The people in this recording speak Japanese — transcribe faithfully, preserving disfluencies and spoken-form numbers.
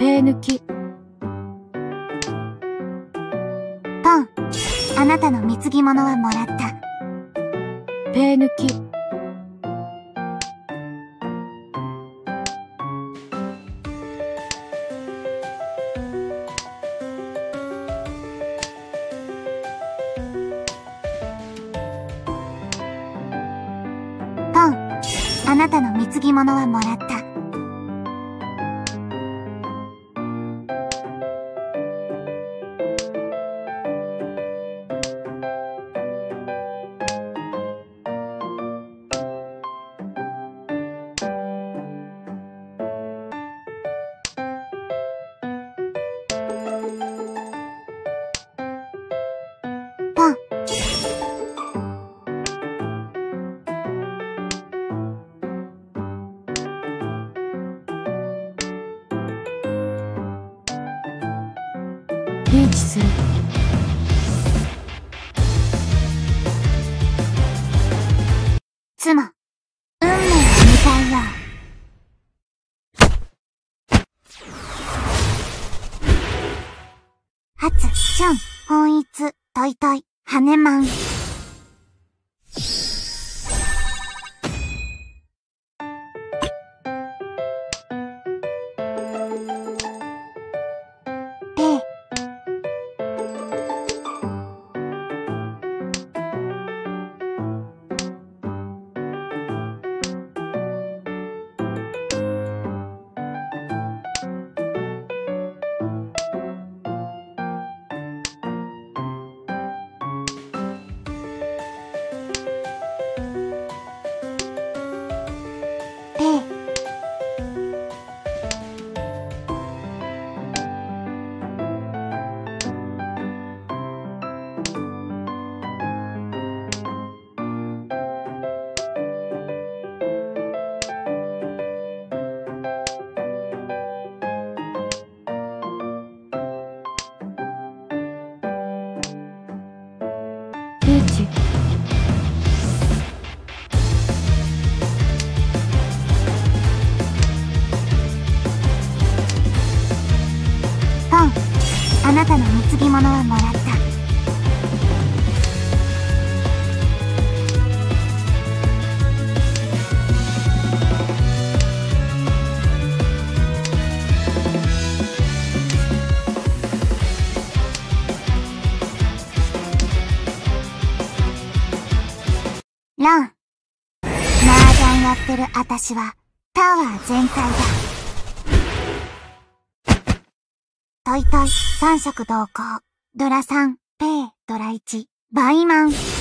ペー抜き。 ポン、あなたの貢ぎ物はもらった。 ペー抜き。 ポン、あなたの貢ぎ物はもらった。ポン、 リーチする。 妻、運命を迎えよう。初、春、本一、トイトイ、羽根マン。ペイ。ペイ。 リーチ。 ポン、あなたの貢ぎ物はもらった。ラン、麻雀やってるあたしはパワー全開だ。トイトイ、三色同行。ドラさん、ペイ、ドラいち、バイマン。